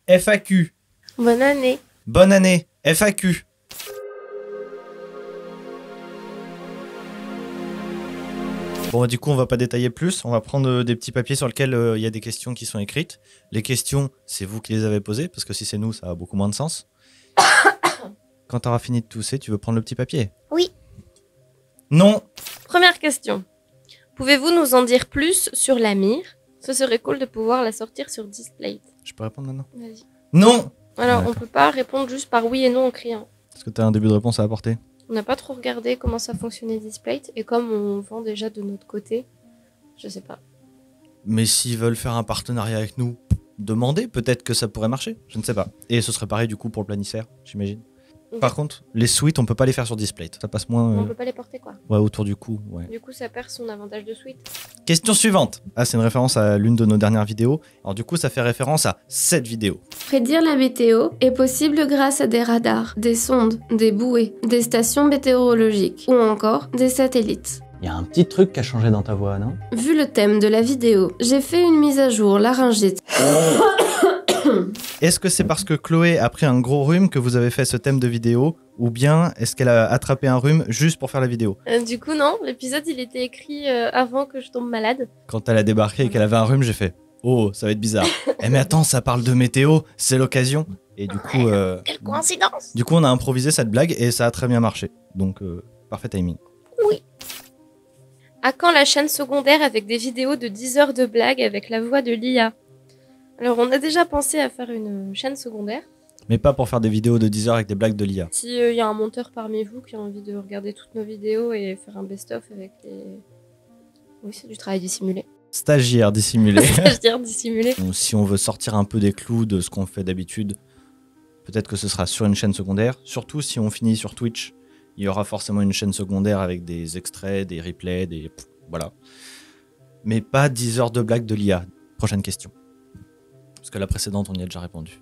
FAQ. Bonne année. Bonne année. FAQ. Bon, du coup, on va pas détailler plus. On va prendre des petits papiers sur lesquels il y a des questions qui sont écrites. Les questions, c'est vous qui les avez posées, parce que si c'est nous, ça a beaucoup moins de sens. Quand tu auras fini de tousser, tu veux prendre le petit papier? Oui. Non. Première question. Pouvez-vous nous en dire plus sur la mire? Ce serait cool de pouvoir la sortir sur display. Je peux répondre maintenant? Vas-y. Non. Alors, D'accord. on peut pas répondre juste par oui et non en criant. Est-ce que tu as un début de réponse à apporter? On n'a pas trop regardé comment ça fonctionnait display et comme on vend déjà de notre côté, je sais pas. Mais s'ils veulent faire un partenariat avec nous, demandez, peut-être que ça pourrait marcher. Je ne sais pas. Et ce serait pareil du coup pour le planisphère, j'imagine. Ok. Par contre, les suites, on peut pas les faire sur display. Ça passe moins On peut pas les porter quoi. ouais, autour du cou. Ouais. Du coup, ça perd son avantage de suite. Question suivante. Ah, c'est une référence à l'une de nos dernières vidéos. Alors du coup, ça fait référence à cette vidéo. Prédire la météo est possible grâce à des radars, des sondes, des bouées, des stations météorologiques ou encore des satellites. Il y a un petit truc qui a changé dans ta voix, non? Vu le thème de la vidéo, j'ai fait une mise à jour laryngite. Est-ce que c'est parce que Chloé a pris un gros rhume que vous avez fait ce thème de vidéo, ou bien est-ce qu'elle a attrapé un rhume juste pour faire la vidéo? Du coup, non, l'épisode il était écrit avant que je tombe malade. Quand elle a débarqué et qu'elle avait un rhume, j'ai fait « Oh, ça va être bizarre. » Eh mais attends, ça parle de météo, c'est l'occasion. Et du coup, Quelle coïncidence! du coup, on a improvisé cette blague et ça a très bien marché. Donc, parfait timing. Oui. À quand la chaîne secondaire avec des vidéos de 10 heures de blagues avec la voix de l'IA? Alors, on a déjà pensé à faire une chaîne secondaire. Mais pas pour faire des vidéos de 10 heures avec des blagues de l'IA. Si y a un monteur parmi vous qui a envie de regarder toutes nos vidéos et faire un best-of avec les... Oui, c'est du travail dissimulé. Stagiaire dissimulé. C'est-à-dire dissimulé. Donc, si on veut sortir un peu des clous de ce qu'on fait d'habitude, peut-être que ce sera sur une chaîne secondaire. Surtout si on finit sur Twitch, il y aura forcément une chaîne secondaire avec des extraits, des replays, des... Voilà. Mais pas 10 heures de blagues de l'IA. Prochaine question. Parce que la précédente, on y a déjà répondu.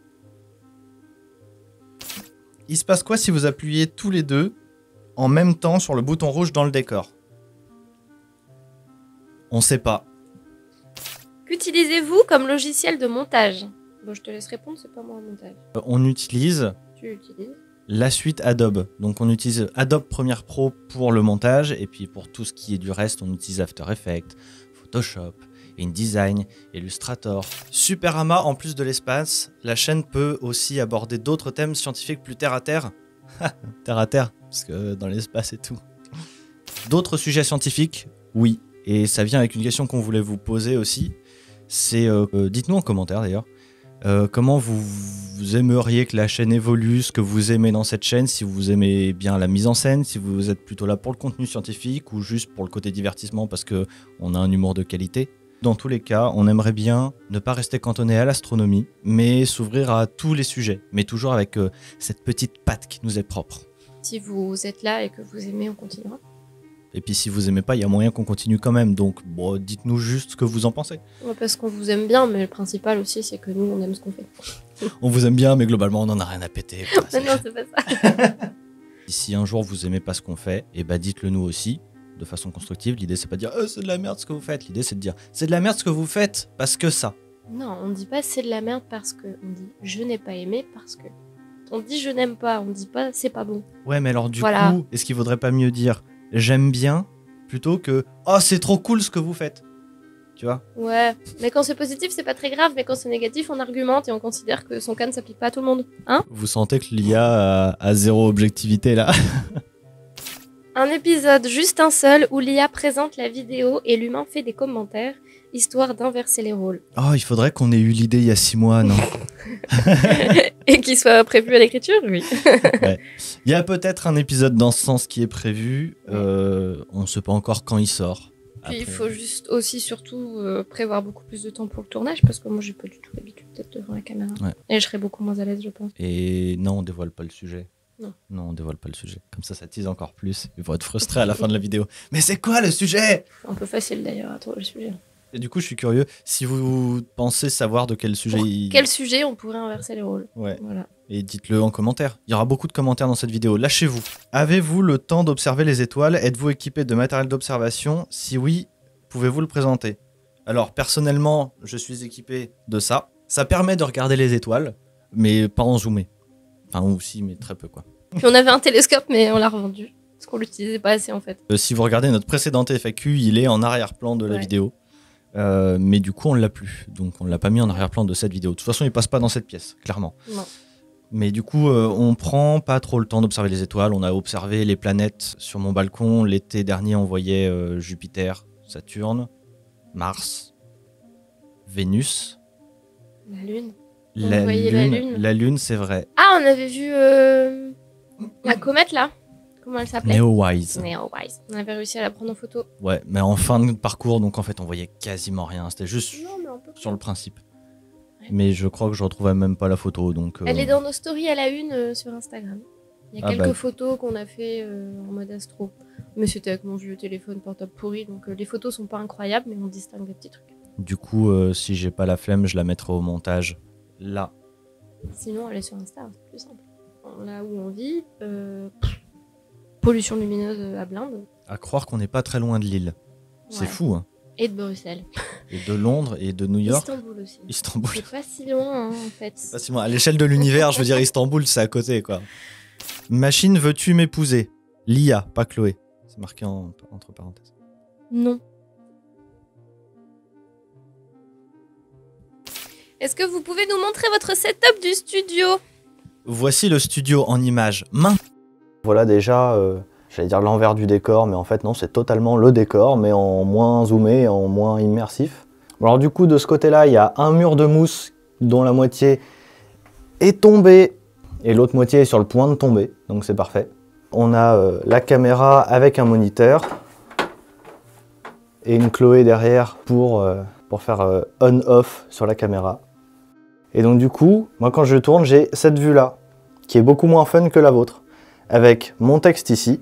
Il se passe quoi si vous appuyez tous les deux en même temps sur le bouton rouge dans le décor? On sait pas. Qu'utilisez-vous comme logiciel de montage? Bon, je te laisse répondre, c'est pas moi en montage. On utilise Tu l'utilises? la suite Adobe. Donc on utilise Adobe Premiere Pro pour le montage et puis pour tout ce qui est du reste, on utilise After Effects, Photoshop, InDesign, Illustrator. Superama, en plus de l'espace, la chaîne peut aussi aborder d'autres thèmes scientifiques plus terre à terre. Terre à terre, parce que dans l'espace et tout. D'autres sujets scientifiques, oui. Et ça vient avec une question qu'on voulait vous poser aussi. C'est, dites-nous en commentaire d'ailleurs, comment vous aimeriez que la chaîne évolue, ce que vous aimez dans cette chaîne, si vous aimez bien la mise en scène, si vous êtes plutôt là pour le contenu scientifique ou juste pour le côté divertissement parce qu'on a un humour de qualité. Dans tous les cas, on aimerait bien ne pas rester cantonné à l'astronomie, mais s'ouvrir à tous les sujets, mais toujours avec cette petite patte qui nous est propre. Si vous êtes là et que vous aimez, on continuera. Et puis si vous aimez pas, il y a moyen qu'on continue quand même, donc bon, dites-nous juste ce que vous en pensez. Ouais, parce qu'on vous aime bien, mais le principal aussi, c'est que nous, on aime ce qu'on fait. On vous aime bien, mais globalement, on en a rien à péter. Mais non, c'est pas ça. Si un jour vous aimez pas ce qu'on fait, et bah dites-le nous aussi, de façon constructive. L'idée c'est pas de dire c'est de la merde ce que vous faites. L'idée c'est de dire c'est de la merde ce que vous faites parce que ça. Non, on dit pas c'est de la merde parce que. On dit je n'ai pas aimé parce que. On dit je n'aime pas, on dit pas c'est pas bon. Ouais, mais alors du Voilà. coup, est-ce qu'il vaudrait pas mieux dire j'aime bien plutôt que oh c'est trop cool ce que vous faites? Tu vois? Ouais, mais quand c'est positif, c'est pas très grave, mais quand c'est négatif, on argumente et on considère que son cas ne s'applique pas à tout le monde. Hein? Vous sentez que l'IA a zéro objectivité là? Un épisode, juste un seul, où l'IA présente la vidéo et l'humain fait des commentaires, histoire d'inverser les rôles. Oh, il faudrait qu'on ait eu l'idée il y a 6 mois, non? Et qu'il soit prévu à l'écriture, oui. Ouais. Il y a peut-être un épisode dans ce sens qui est prévu. On ne sait pas encore quand il sort. Puis il Après, faut juste aussi surtout prévoir beaucoup plus de temps pour le tournage, parce que moi j'ai pas du tout l'habitude d'être devant la caméra. Ouais. Et je serais beaucoup moins à l'aise, je pense. Et non, on dévoile pas le sujet. Non. Non, on dévoile pas le sujet. Comme ça tease encore plus. Ils vont être frustrés à la fin de la vidéo. Mais c'est quoi le sujet? C'est un peu facile d'ailleurs à trouver le sujet. Et du coup, je suis curieux. Si vous pensez savoir de quel sujet Quel sujet on pourrait inverser les rôles? Ouais. Voilà. Et dites-le en commentaire. Il y aura beaucoup de commentaires dans cette vidéo. Lâchez-vous. Avez-vous le temps d'observer les étoiles? Êtes-vous équipé de matériel d'observation? Si oui, pouvez-vous le présenter? Alors, personnellement, je suis équipé de ça. Ça permet de regarder les étoiles, mais pas en zoomé. Enfin, aussi, mais très peu, quoi. Puis on avait un télescope, mais on l'a revendu. Parce qu'on l'utilisait pas assez, en fait. Si vous regardez notre précédent FAQ, il est en arrière-plan de la vidéo. Mais du coup, on l'a plus. Donc, on l'a pas mis en arrière-plan de cette vidéo. De toute façon, il passe pas dans cette pièce, clairement. Non. Mais du coup, on prend pas trop le temps d'observer les étoiles. On a observé les planètes sur mon balcon. L'été dernier, on voyait Jupiter, Saturne, Mars, Vénus. La Lune. On voyait la Lune. La Lune, c'est vrai. Ah, on avait vu la comète, là. Comment elle s'appelait? Neowise. Neowise. On avait réussi à la prendre en photo. Ouais, mais en fin de parcours, donc en fait, on voyait quasiment rien. C'était juste Non, mais un peu. sur le principe. Ouais. Mais je crois que je retrouvais même pas la photo. Donc, Elle est dans nos stories à la une sur Instagram. Il y a quelques photos qu'on a fait en mode astro. Mais c'était avec mon vieux téléphone portable pourri, donc les photos sont pas incroyables, mais on distingue des petits trucs. Du coup, si j'ai pas la flemme, je la mettrai au montage là. Sinon, elle est sur Insta, c'est plus simple. Là où on vit, pollution lumineuse à blinde. À croire qu'on n'est pas très loin de Lille. C'est Ouais. fou, hein. Et de Bruxelles. Et de Londres et de New York. Istanbul aussi. Istanbul. C'est pas si loin, hein, en fait. Pas si loin. À l'échelle de l'univers, je veux dire Istanbul, c'est à côté, quoi. Machine, veux-tu m'épouser? Lia, pas Chloé. C'est marqué entre parenthèses. Non. Est-ce que vous pouvez nous montrer votre setup du studio? Voici le studio en images. Voilà déjà, j'allais dire l'envers du décor, mais en fait non, c'est totalement le décor, mais en moins zoomé, en moins immersif. Alors du coup, de ce côté-là, il y a un mur de mousse dont la moitié est tombée et l'autre moitié est sur le point de tomber, donc c'est parfait. On a la caméra avec un moniteur et une Chloé derrière pour faire on-off sur la caméra. Et donc du coup, moi quand je tourne, j'ai cette vue-là, qui est beaucoup moins fun que la vôtre, avec mon texte ici.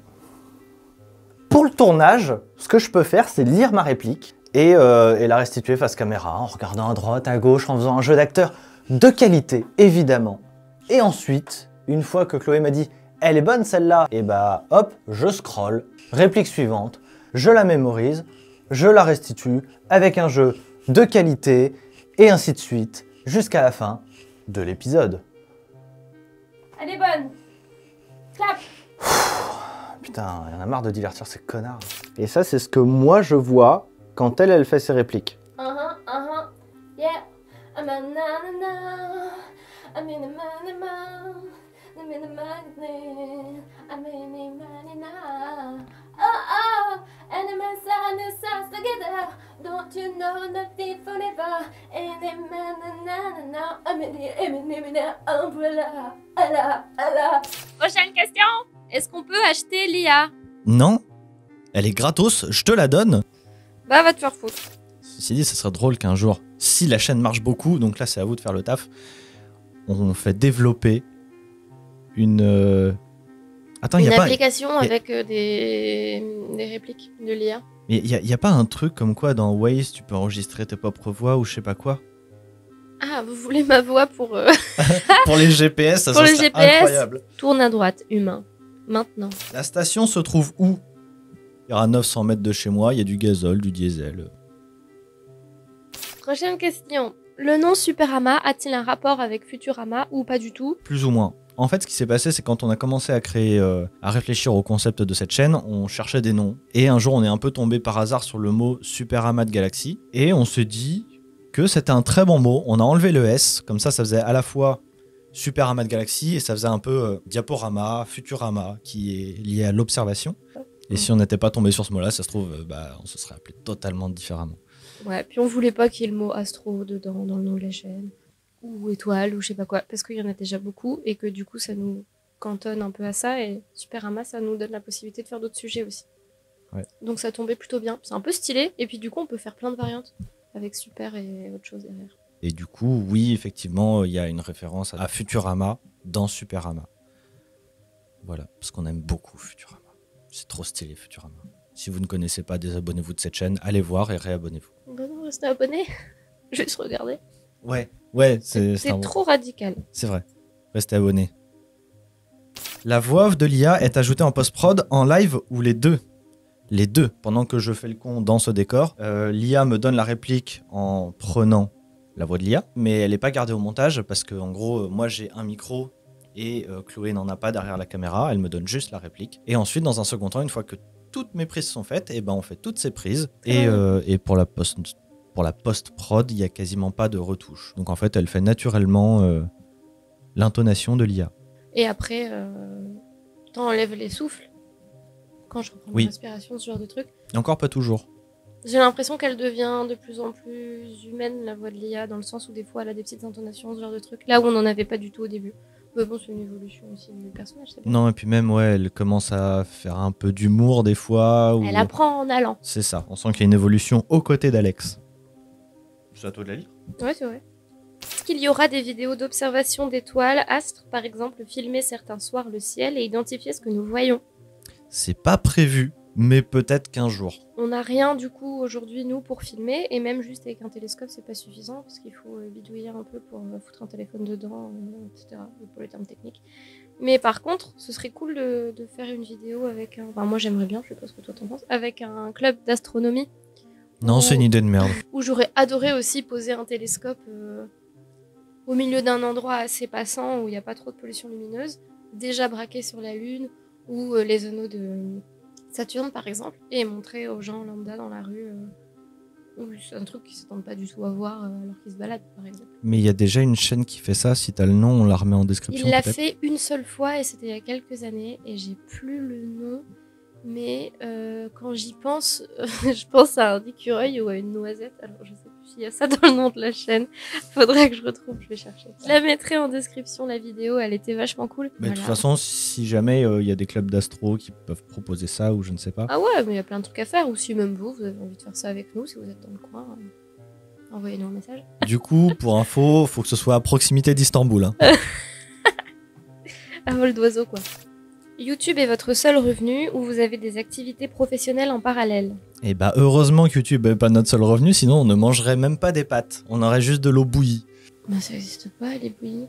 Pour le tournage, ce que je peux faire, c'est lire ma réplique et la restituer face caméra, en regardant à droite, à gauche, en faisant un jeu d'acteur de qualité, évidemment. Et ensuite, une fois que Chloé m'a dit « elle est bonne celle-là », et bah hop, je scrolle, réplique suivante, je la mémorise, je la restitue avec un jeu de qualité, et ainsi de suite, jusqu'à la fin de l'épisode. Elle est bonne. Clap. Putain, il y en a marre de divertir ces connards. Et ça, c'est ce que moi je vois quand elle fait ses répliques. Yeah. I'm a na-na-na. I'm in a man-a-man. I'm in a magnet. I'm in a man-a-na. Oh, and I'm a together. Don't you know nothing forever? And I'm na-na-na-na. I'm in a umbrella. Allah. Prochaine question. Est-ce qu'on peut acheter l'IA? Non, elle est gratos, je te la donne. Bah, va te faire foutre. Ceci dit, ce serait drôle qu'un jour, si la chaîne marche beaucoup, donc là c'est à vous de faire le taf, on fait développer une... Attends, une y a application avec des répliques de l'IA. Mais il y a pas un truc comme quoi dans Waze, tu peux enregistrer tes propres voix ou je sais pas quoi? Ah, vous voulez ma voix pour... Pour les GPS, ça pour les serait GPS, incroyable. Tourne à droite, humain. Maintenant. La station se trouve où? Il y aura 900 mètres de chez moi, il y a du gazole, du diesel. Prochaine question. Le nom Superama a-t-il un rapport avec Futurama ou pas du tout? Plus ou moins. En fait, ce qui s'est passé, c'est quand on a commencé à créer, à réfléchir au concept de cette chaîne, on cherchait des noms. Et un jour, on est un peu tombé par hasard sur le mot Superama de Galaxy. Et on se dit que c'était un très bon mot. On a enlevé le S, comme ça faisait à la fois Superama de Galaxy et ça faisait un peu diaporama, Futurama, qui est lié à l'observation. Et si on n'était pas tombé sur ce mot-là, ça se trouve, on se serait appelé totalement différemment. Ouais, puis on voulait pas qu'il y ait le mot astro dedans, dans le nom de la chaîne. Ou étoile, ou je sais pas quoi. Parce qu'il y en a déjà beaucoup et que du coup, ça nous cantonne un peu à ça. Et Superama, ça nous donne la possibilité de faire d'autres sujets aussi. Ouais. Donc ça tombait plutôt bien. C'est un peu stylé. Et puis du coup, on peut faire plein de variantes avec super et autre chose derrière. Et du coup, oui, effectivement, il y a une référence à Futurama dans Superama. Voilà, parce qu'on aime beaucoup Futurama. C'est trop stylé, Futurama. Si vous ne connaissez pas, désabonnez-vous de cette chaîne, allez voir et réabonnez-vous. Bah non, restez abonné. Juste regarder. Ouais, C'est un... trop radical. C'est vrai. Restez abonnés. La voix off de l'IA est ajoutée en post-prod, en live ou les deux? Les deux. Pendant que je fais le con dans ce décor, l'IA me donne la réplique en prenant la voix de l'IA, mais elle n'est pas gardée au montage parce que en gros, moi j'ai un micro et Chloé n'en a pas derrière la caméra, elle me donne juste la réplique. Et ensuite, dans un second temps, une fois que toutes mes prises sont faites, et ben on fait toutes ces prises. Et pour la post-prod, il n'y a quasiment pas de retouche. Donc en fait, elle fait naturellement l'intonation de l'IA. Et après, t'enlèves les souffles quand je reprends Oui. ma respiration, ce genre de truc. Et encore pas toujours. J'ai l'impression qu'elle devient de plus en plus humaine, la voix de l'IA, dans le sens où des fois elle a des petites intonations, ce genre de truc. Là où on n'en avait pas du tout au début. Mais bon, c'est une évolution aussi du personnage, c'est bien. Non, et puis même, ouais, elle commence à faire un peu d'humour des fois. Elle apprend en allant. C'est ça, on sent qu'il y a une évolution aux côtés d'Alex. C'est à toi de la lire. Ouais, c'est vrai. Est-ce qu'il y aura des vidéos d'observation d'étoiles, astres, par exemple, filmer certains soirs le ciel et identifier ce que nous voyons? C'est pas prévu, mais peut-être qu'un jour. On n'a rien du coup aujourd'hui nous pour filmer, et même juste avec un télescope c'est pas suffisant parce qu'il faut bidouiller un peu pour foutre un téléphone dedans, etc. pour les termes techniques. Mais par contre, ce serait cool de faire une vidéo avec un... Enfin moi j'aimerais bien, je sais pas ce que toi t'en penses, avec un club d'astronomie. Non, c'est une idée de merde. Où j'aurais adoré aussi poser un télescope au milieu d'un endroit assez passant où il n'y a pas trop de pollution lumineuse, déjà braqué sur la Lune ou les anneaux de Saturne par exemple, et montrer aux gens lambda dans la rue c'est un truc qu'ils s'attendent pas du tout à voir alors qu'ils se baladent par exemple. Mais il y a déjà une chaîne qui fait ça, si t'as le nom, on la remet en description. Il l'a peut-être. fait une seule fois et c'était il y a quelques années et j'ai plus le nom, mais quand j'y pense, je pense à un écureuil ou à une noisette, alors je sais plus s'il y a ça dans le nom de la chaîne, faudrait que je retrouve, je vais chercher. Je la mettrai en description la vidéo, elle était vachement cool. Mais de toute façon, si jamais il y a des clubs d'astro qui peuvent proposer ça ou je ne sais pas. Ah ouais, mais il y a plein de trucs à faire, ou si même vous avez envie de faire ça avec nous, si vous êtes dans le coin, envoyez-nous un message. Du coup, pour info, faut que ce soit à proximité d'Istanbul. Hein. À vol d'oiseau quoi. YouTube est votre seul revenu ou vous avez des activités professionnelles en parallèle? Et bah heureusement que YouTube n'est pas notre seul revenu, sinon on ne mangerait même pas des pâtes. On aurait juste de l'eau bouillie. Bah ça n'existe pas les bouillies.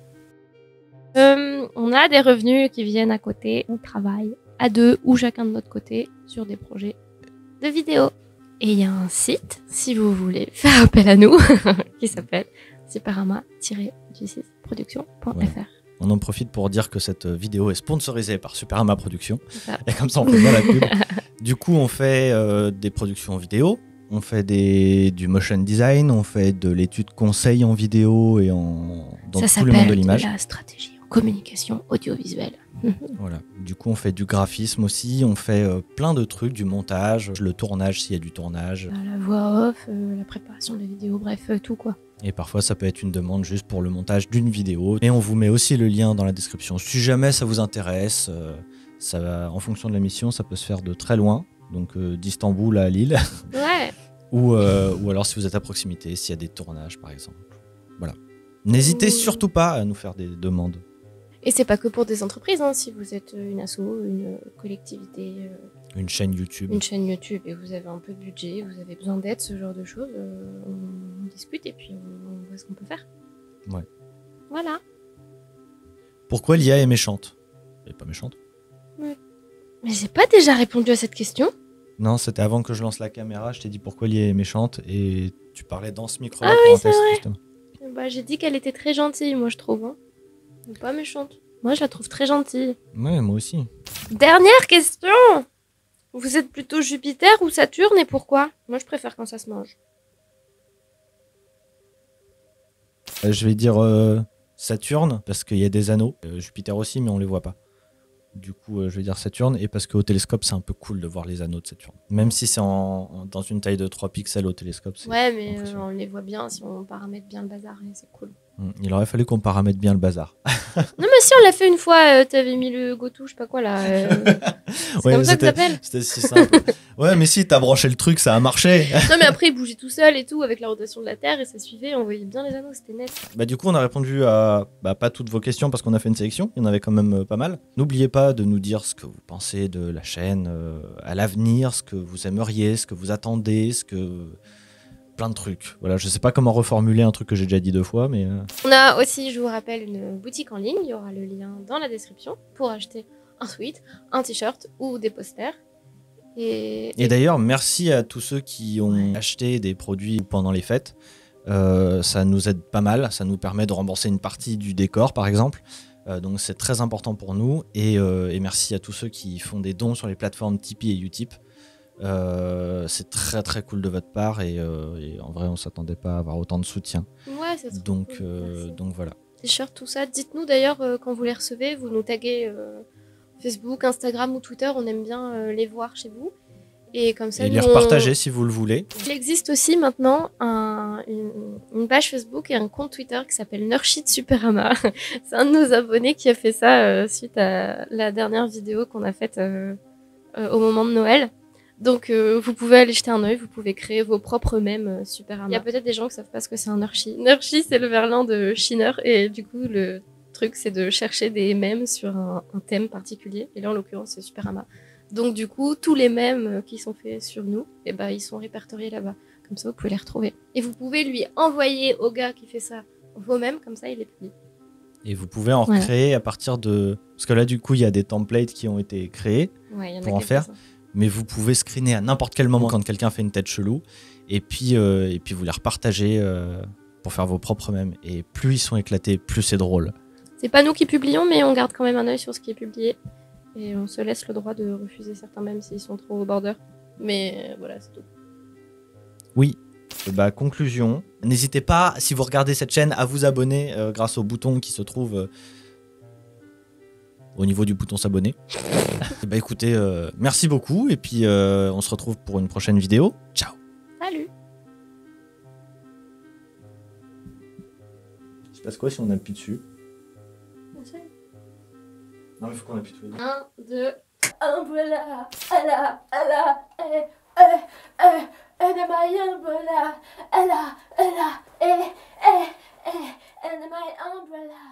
On a des revenus qui viennent à côté, on travaille à deux ou chacun de notre côté sur des projets de vidéos. Et il y a un site, si vous voulez faire appel à nous, qui s'appelle superama-production.fr. Ouais. On en profite pour dire que cette vidéo est sponsorisée par Superama Productions. C'est ça. Et comme ça, on fait pas la pub. Du coup, on fait des productions vidéo, on fait du motion design, on fait de l'étude conseil en vidéo et dans Ça tout le monde de s'appelle l'image. la stratégie en communication audiovisuelle. Voilà. Du coup, on fait du graphisme aussi, on fait plein de trucs, du montage, le tournage s'il y a du tournage. La voix off, la préparation de la vidéo, bref, tout quoi. Et parfois, ça peut être une demande juste pour le montage d'une vidéo. Et on vous met aussi le lien dans la description. Si jamais ça vous intéresse, en fonction de la mission, ça peut se faire de très loin. Donc d'Istanbul à Lille. Ouais. ou alors si vous êtes à proximité, s'il y a des tournages par exemple. Voilà. N'hésitez surtout pas à nous faire des demandes. Et c'est pas que pour des entreprises, hein. Si vous êtes une asso, une collectivité, Une chaîne YouTube. une chaîne YouTube et vous avez un peu de budget, vous avez besoin d'aide, ce genre de choses, on discute et puis on voit ce qu'on peut faire. Ouais. Voilà. Pourquoi l'IA est méchante? Elle est pas méchante. Mais j'ai pas déjà répondu à cette question? Non, c'était avant que je lance la caméra, je t'ai dit pourquoi l'IA est méchante et tu parlais dans ce micro-là Ah pour oui, un c'est test, vrai. justement. Bah, j'ai dit qu'elle était très gentille, moi je trouve. Hein. Mais pas méchante. Moi je la trouve très gentille. Ouais, moi aussi. Dernière question! Vous êtes plutôt Jupiter ou Saturne et pourquoi? Moi je préfère quand ça se mange. Je vais dire Saturne, parce qu'il y a des anneaux. Jupiter aussi, mais on les voit pas. Du coup, je vais dire Saturne, et parce qu'au télescope, c'est un peu cool de voir les anneaux de Saturne. Même si c'est dans une taille de 3 pixels au télescope. C'est Ouais, mais impressionnant. on les voit bien si on paramètre bien le bazar et c'est cool. Il aurait fallu qu'on paramètre bien le bazar. Non, mais si on l'a fait une fois, t'avais mis le GoTo, je sais pas quoi là. C'est Ouais, comme ça que ça c'était s'appelle. c'était si simple. Ouais, mais si, t'as branché le truc, ça a marché. Non, mais après il bougeait tout seul et tout avec la rotation de la Terre et ça suivait, on voyait bien les anneaux, c'était net. Bah, du coup, on a répondu à pas toutes vos questions parce qu'on a fait une sélection. Il y en avait quand même pas mal. N'oubliez pas de nous dire ce que vous pensez de la chaîne à l'avenir, ce que vous aimeriez, ce que vous attendez, plein de trucs. Voilà, je sais pas comment reformuler un truc que j'ai déjà dit 2 fois, mais On a aussi, je vous rappelle, une boutique en ligne, il y aura le lien dans la description pour acheter un sweat, un t-shirt ou des posters. Et d'ailleurs, merci à tous ceux qui ont acheté des produits pendant les fêtes. Ça nous aide pas mal, ça nous permet de rembourser une partie du décor par exemple. Donc c'est très important pour nous et merci à tous ceux qui font des dons sur les plateformes Tipeee et Utip. C'est très très cool de votre part et en vrai on s'attendait pas à avoir autant de soutien. Ouais, c'est trop Donc, cool. donc voilà. T-shirts, tout ça. Dites-nous d'ailleurs quand vous les recevez, vous nous taguez Facebook, Instagram ou Twitter, on aime bien les voir chez vous. Et comme ça, Et les nous, repartager si vous le voulez. Il existe aussi maintenant une page Facebook et un compte Twitter qui s'appelle Nurshit Superama. C'est un de nos abonnés qui a fait ça suite à la dernière vidéo qu'on a faite au moment de Noël. Donc vous pouvez aller jeter un œil, vous pouvez créer vos propres mèmes Superama. Il y a peut-être des gens qui savent pas ce que c'est un Nurshi. Nurshi, c'est le verlan de Shiner et du coup le truc c'est de chercher des mèmes sur un thème particulier. Et là en l'occurrence c'est Superama. Donc du coup, tous les mèmes qui sont faits sur nous, eh ben, ils sont répertoriés là-bas. Comme ça, vous pouvez les retrouver. Et vous pouvez lui envoyer au gars qui fait ça vos mèmes, comme ça, il les publie. Et vous pouvez en recréer à partir de... Parce que là, du coup, il y a des templates qui ont été créés pour en faire. Mais vous pouvez screener à n'importe quel moment quand quelqu'un fait une tête chelou. Et puis vous les repartagez pour faire vos propres mèmes. Et plus ils sont éclatés, plus c'est drôle. C'est pas nous qui publions, mais on garde quand même un œil sur ce qui est publié. Et on se laisse le droit de refuser certains mèmes s'ils sont trop au border. Mais voilà, c'est tout. Oui. Bah, conclusion. N'hésitez pas, si vous regardez cette chaîne, à vous abonner grâce au bouton qui se trouve au niveau du bouton s'abonner. Bah écoutez, merci beaucoup. Et puis on se retrouve pour une prochaine vidéo. Ciao. Salut. Il se passe quoi si on appuie dessus? Non, mais il faut qu'on appuie tous les deux. 1, 2. Umbrella, ella, and my umbrella, ella, and my umbrella.